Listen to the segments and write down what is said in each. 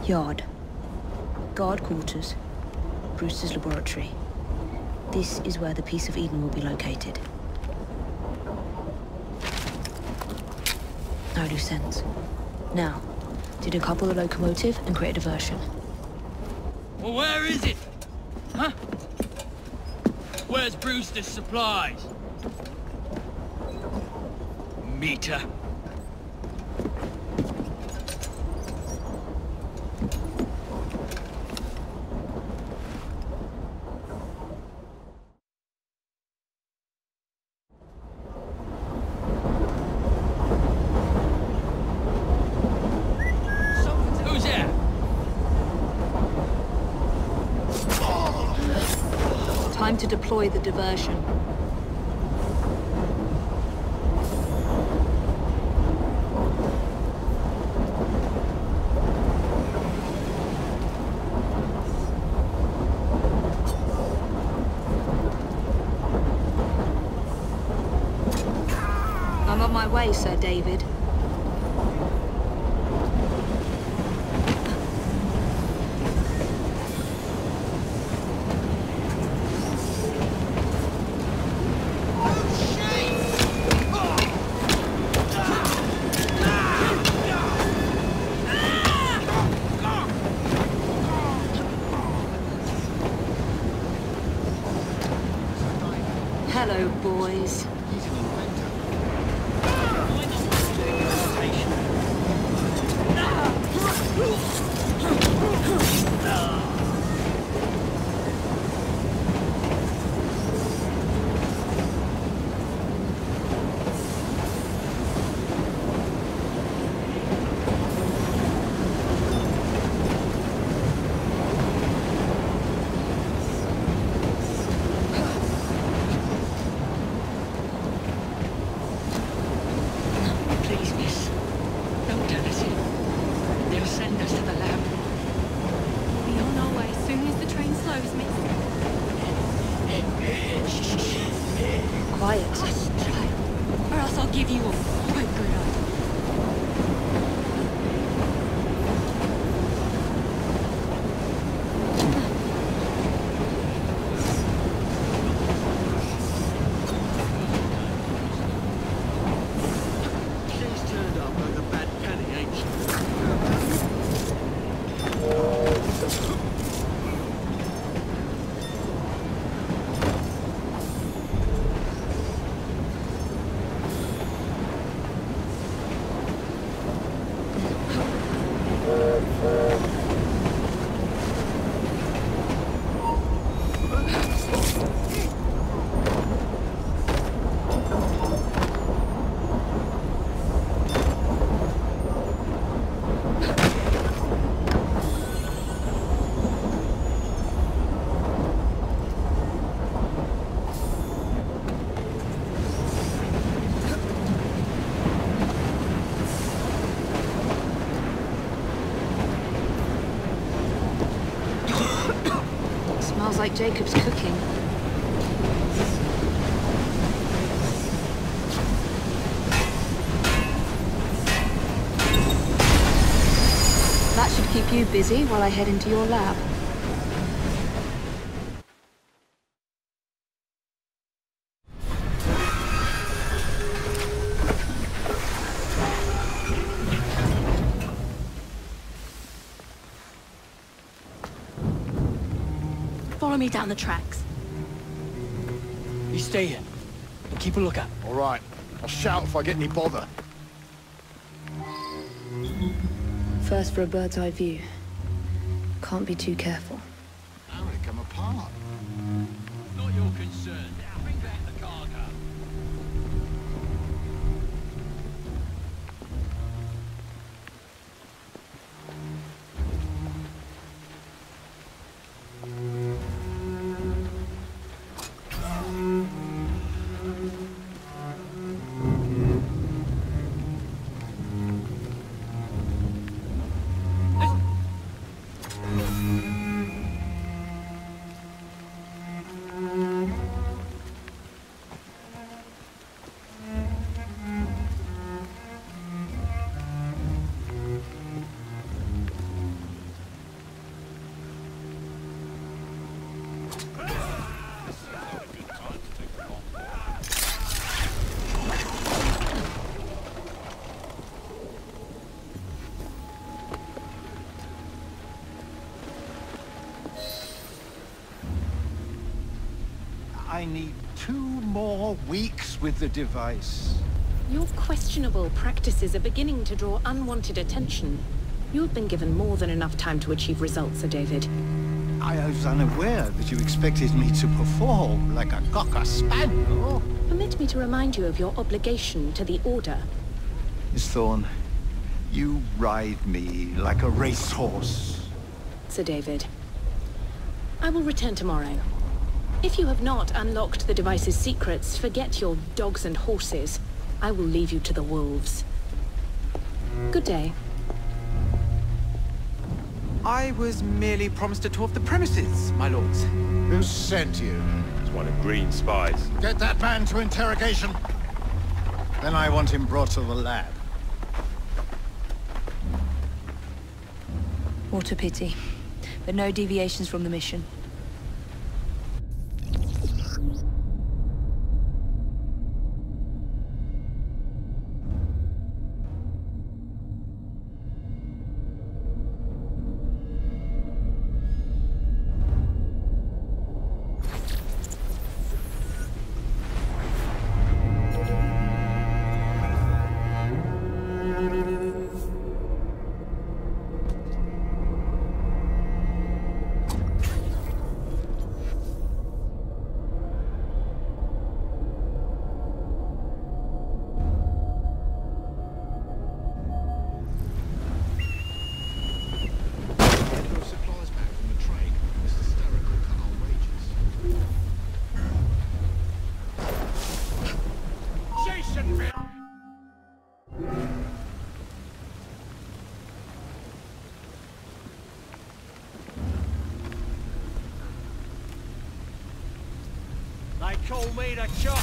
Yard. Guard quarters. Brewster's laboratory. This is where the Piece of Eden will be located. No loose ends. Now, to decouple the locomotive and create a diversion. Well, where is it? Huh? Where's Brewster's supplies? Meter. Who's there? Time to deploy the diversion. I'm on my way, Sir David. Hello, boys. Please, miss. Don't tell us it. They'll send us to the lab. Be on our way as soon as the train slows, miss. Quiet. Hush, child, or else I'll give you a quite good idea. She's turned up like a bad penny, ain't she? Smells like Jacob's cooking. That should keep you busy while I head into your lab. Follow me down the tracks. You stay here and keep a lookout. All right. I'll shout if I get any bother. First for a bird's eye view. Can't be too careful. How did it come apart? Not your concern. Now bring back the cargo. I need 2 more weeks with the device. Your questionable practices are beginning to draw unwanted attention. You've been given more than enough time to achieve results, Sir David. I was unaware that you expected me to perform like a cocker spaniel. Permit me to remind you of your obligation to the Order. Miss Thorne, you ride me like a racehorse. Sir David. I will return tomorrow. If you have not unlocked the device's secrets, forget your dogs and horses. I will leave you to the wolves. Good day. I was merely promised a tour of the premises, my lords. Who sent you? It's one of Green's spies. Get that man to interrogation. Then I want him brought to the lab. What a pity. But no deviations from the mission. They call me the Chop.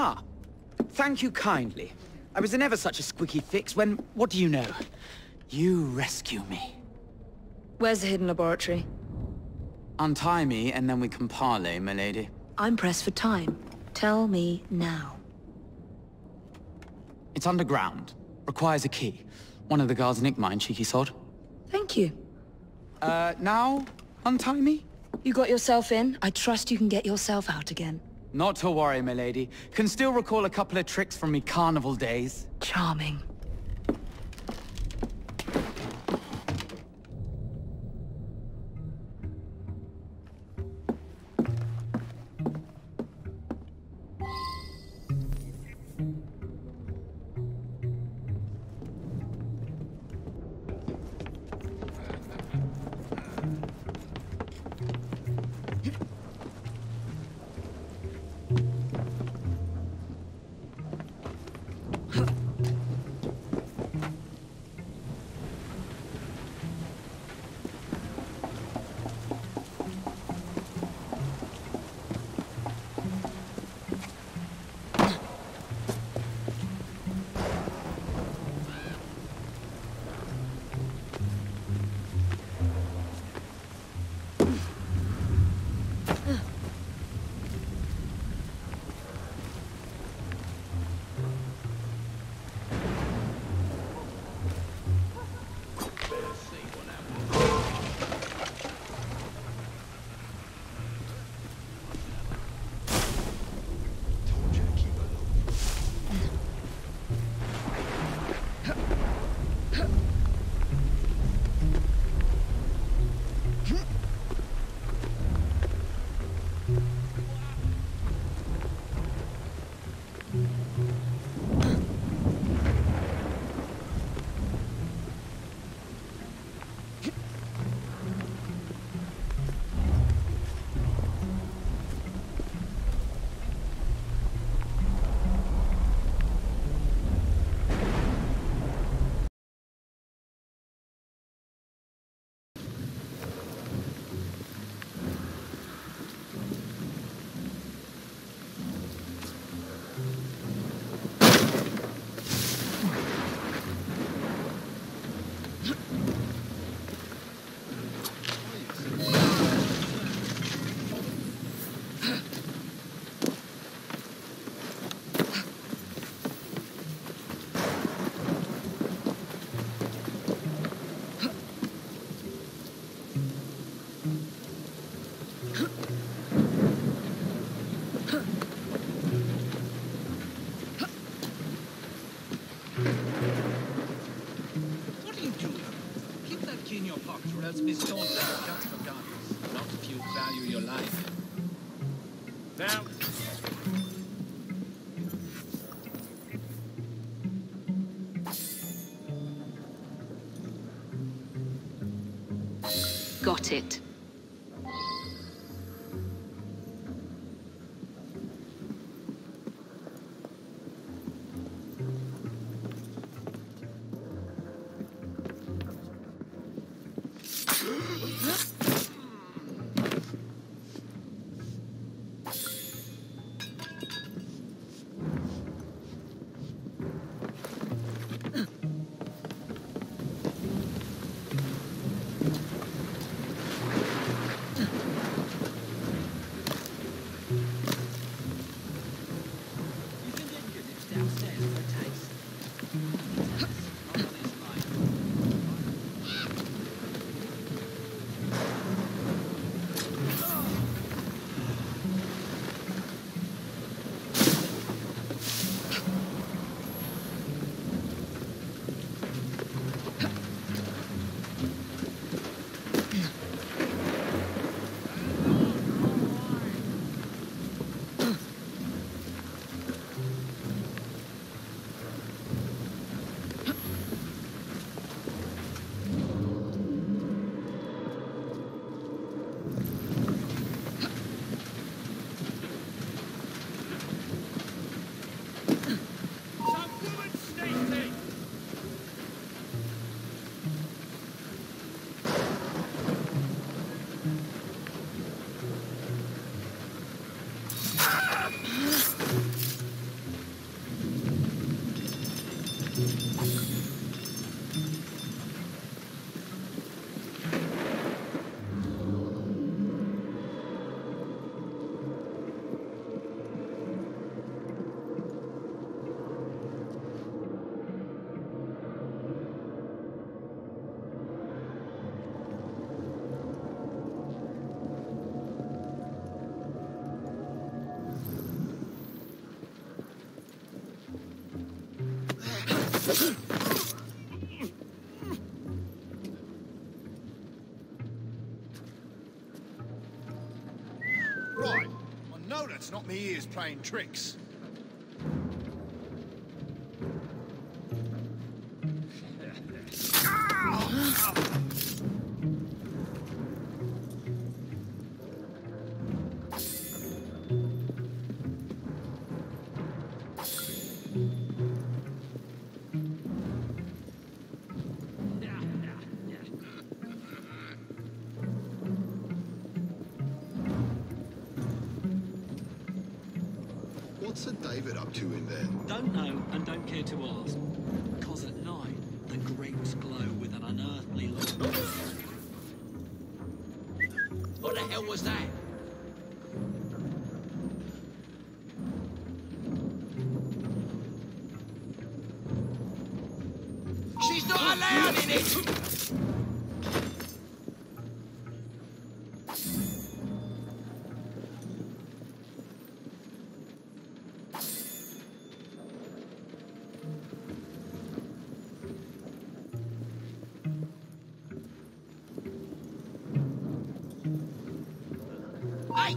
Ah, thank you kindly. I was in ever such a squeaky fix when, what do you know? You rescue me. Where's the hidden laboratory? Untie me and then we can parley, milady. I'm pressed for time. Tell me now. It's underground. Requires a key. One of the guards nicked mine, cheeky sod. Thank you. Now? Untie me? You got yourself in. I trust you can get yourself out again. Not to worry, milady. Can still recall a couple of tricks from me carnival days. Charming. Miss Dawn left guns for guns. Not if you value your life. Now. Got it. Right. I know that's not me ears playing tricks. What's Sir David up to in there? Don't know and don't care to ask. Because at night, the grates glow with an unearthly light. What the hell was that? She's not allowed in it! Hey!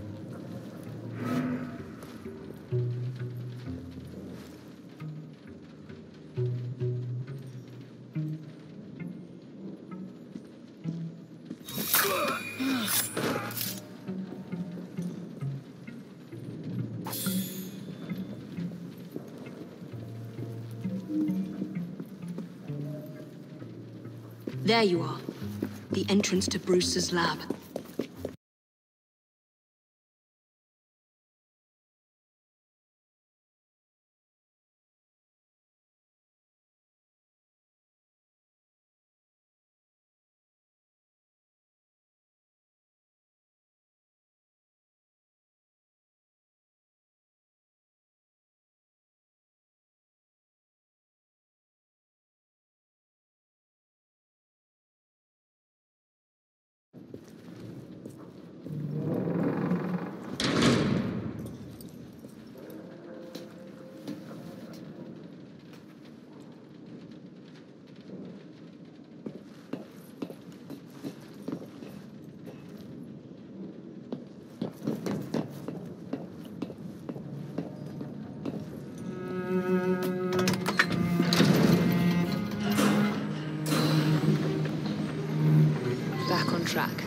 There you are. The entrance to Brewster's lab. Back on track.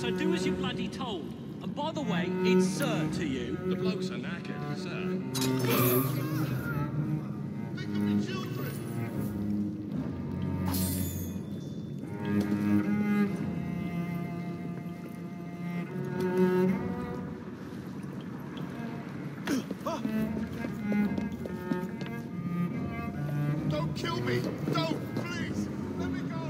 so do as you're bloody told. And by the way, it's sir to you. The blokes are knackered, sir. Think of the children! Don't kill me! Don't, please! Let me go!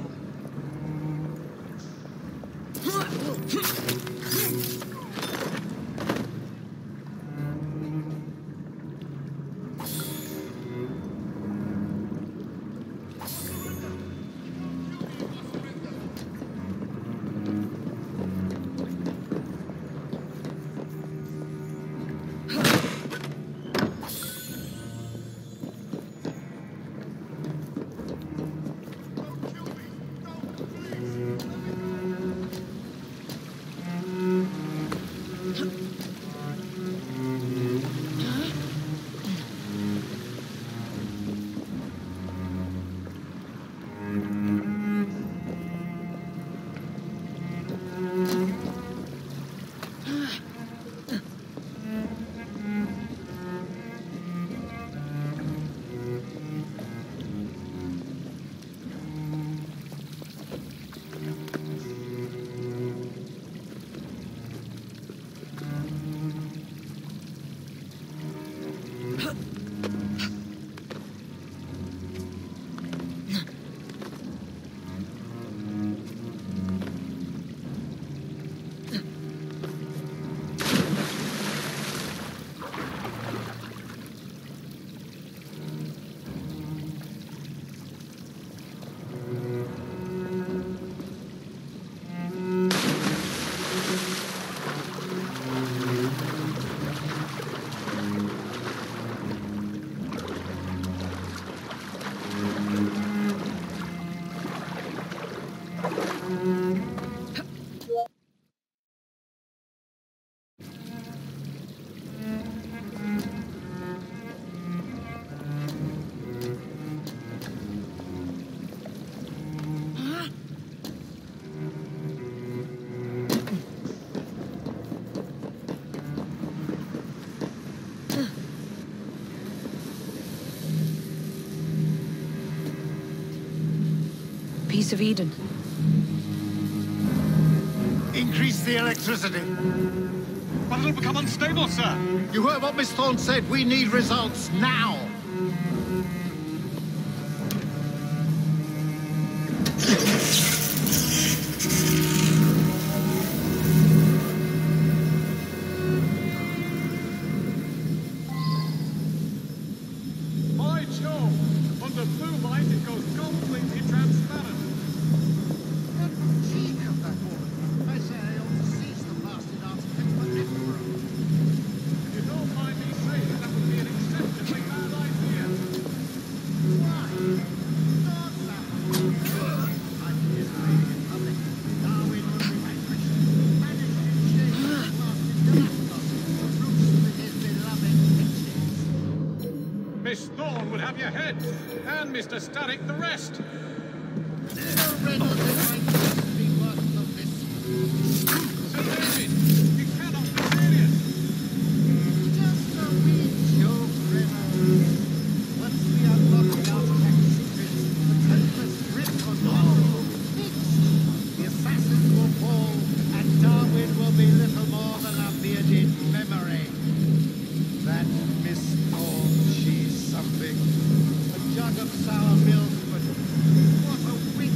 Piece of Eden. Increase the electricity. But it'll become unstable, sir. You heard what Miss Thorne said. We need results now. My Jove! Under blue light, it goes completely transparent. What cheek of that woman. I say I ought to seize the bastard artifact for everywhere. If you don't mind me saying, that would be an exceptionally bad idea. Why? Not that. I did hide in public. Darwin would be vanquished. Banished in shame to the blasted Dumbledore. The roots with his beloved pixies. Miss Thorne would have your head, and Mr. Static the rest. Surrender the righteous be worth of this. Sir David, you cannot be serious. Just a wee joke, River. Once we unlock the artifact secrets, the Tempest grip on all fixed. The assassins will fall, and Darwin will be little more than a bearded memory. That Miss Thorne, she's something. A jug of sour milk, but what a wit!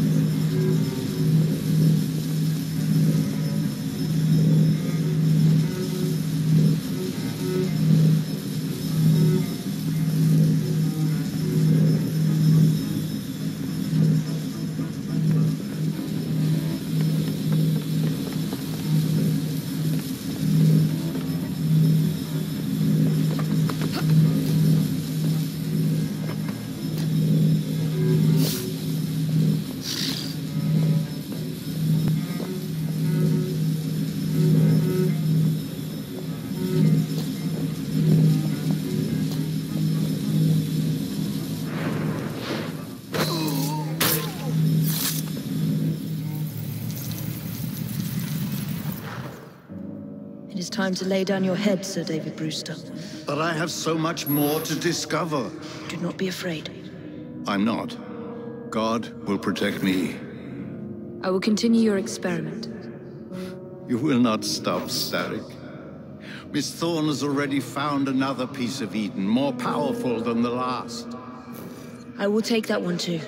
It is time to lay down your head, Sir David Brewster. But I have so much more to discover. Do not be afraid. I'm not. God will protect me. I will continue your experiment. You will not stop, Starrick. Miss Thorne has already found another piece of Eden, more powerful than the last. I will take that one too.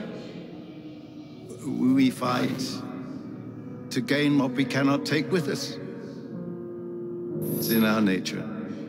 We fight to gain what we cannot take with us. It's in our nature.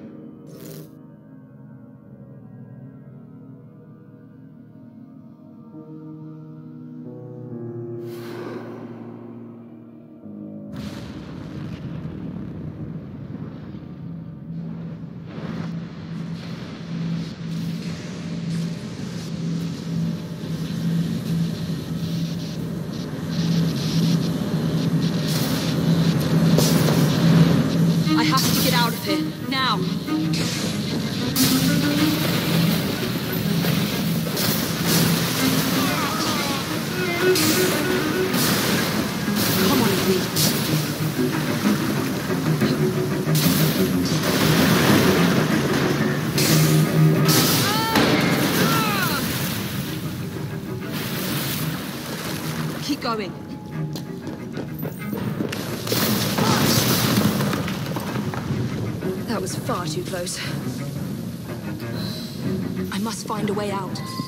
I have to get out of here, now! Come on, Lee. Keep going. That was far too close. I must find a way out.